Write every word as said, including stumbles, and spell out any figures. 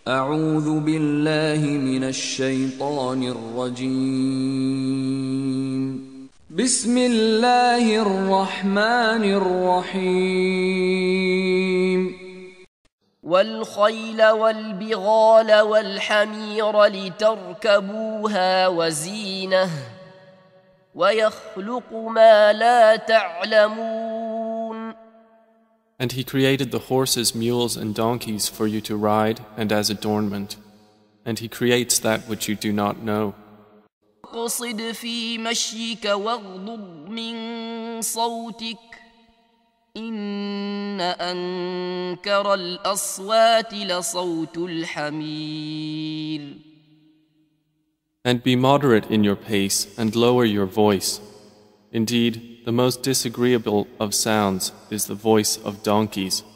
أعوذ بالله من الشيطان الرجيم. بسم الله الرحمن الرحيم. والخيل والبغال والحمير لتركبوها وزينة ويخلق ما لا تعلمون. And he created the horses, mules, and donkeys for you to ride and as adornment. And he creates that which you do not know. اقصد في مشيك واغضض من صوتك إن أنكر الأصوات لصوت الحمير. And be moderate in your pace and lower your voice. Indeed, the most disagreeable of sounds is the voice of donkeys.